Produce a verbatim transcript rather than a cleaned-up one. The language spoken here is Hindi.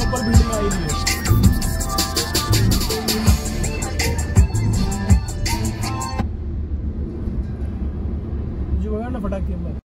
ऊपर बिल्डिंग आई नहीं है। जो बगा ना फटाक के अंदर